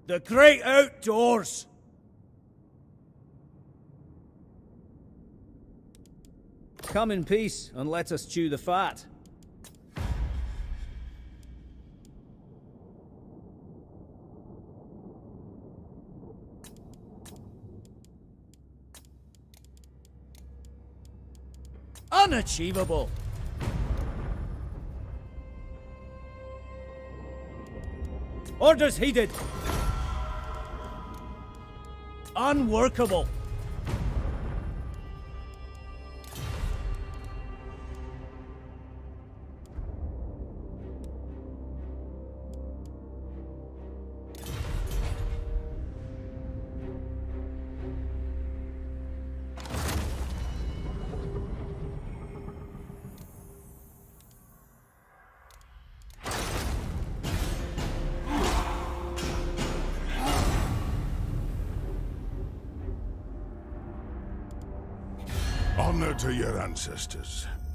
The great outdoors! Come in peace, and let us chew the fat. Unachievable! Orders heeded! Unworkable! Honor to your ancestors.